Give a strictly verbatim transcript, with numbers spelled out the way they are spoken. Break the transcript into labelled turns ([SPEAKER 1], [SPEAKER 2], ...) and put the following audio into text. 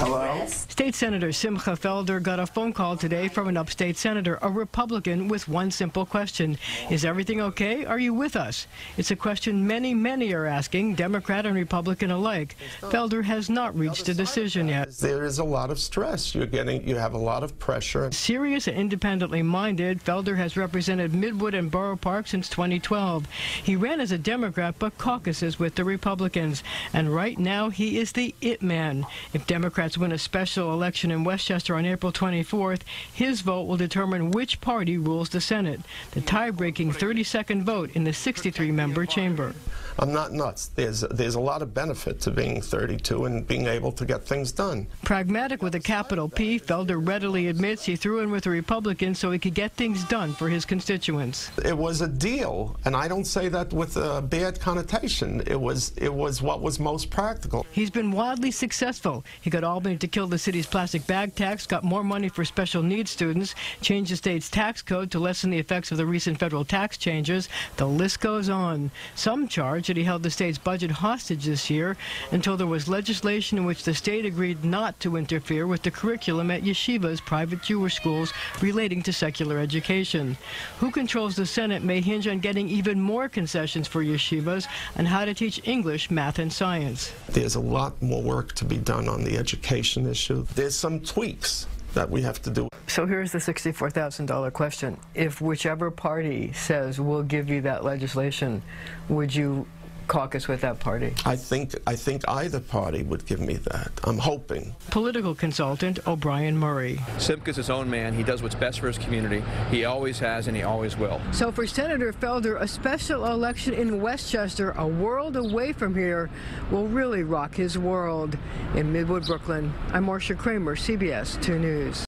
[SPEAKER 1] Hello?
[SPEAKER 2] State Senator Simcha Felder got a phone call today from an upstate senator, a Republican, with one simple question. Is everything okay? Are you with us? It's a question many, many are asking, Democrat and Republican alike. Felder has not reached a decision yet.
[SPEAKER 1] There is a lot of stress. You're getting, you have a lot of pressure.
[SPEAKER 2] Serious and independently minded, Felder has represented Midwood and Borough Park since twenty twelve. He ran as a Democrat but caucuses with the Republicans. And right now he is the it man. If Democrats win a special election in Westchester on April twenty-fourth, his vote will determine which party rules the Senate. The tie-breaking thirty-second vote in the sixty-three member chamber.
[SPEAKER 1] I'm not nuts. There's, there's a lot of benefit to being thirty-two and being able to get things done.
[SPEAKER 2] Pragmatic with a capital P, Felder readily admits he threw in with the Republicans so he could get things done for his constituents.
[SPEAKER 1] It was a deal, and I don't say that with a bad connotation. It was, it was what was most practical.
[SPEAKER 2] He's been wildly successful. He got Albany to kill the city's plastic bag tax, got more money for special needs students, changed the state's tax code to lessen the effects of the recent federal tax changes. The list goes on. Some charge that he held the state's budget hostage this year until there was legislation in which the state agreed not to interfere with the curriculum at yeshivas, private Jewish schools, relating to secular education. Who controls the Senate may hinge on getting even more concessions for yeshivas and how to teach English, math, and science.
[SPEAKER 1] There's a lot more work to be done on the education issue. There's some tweaks that we have to do.
[SPEAKER 2] So here's the sixty-four thousand dollar question. If whichever party says we'll give you that legislation, would you caucus with that party?
[SPEAKER 1] I think, I think either party would give me that. I'm hoping.
[SPEAKER 2] Political consultant O'Brien Murray.
[SPEAKER 3] Simcha's his own man. He does what's best for his community. He always has and he always will.
[SPEAKER 2] So for Senator Felder, a special election in Westchester, a world away from here, will really rock his world. In Midwood, Brooklyn, I'm Marcia Kramer, C B S two News.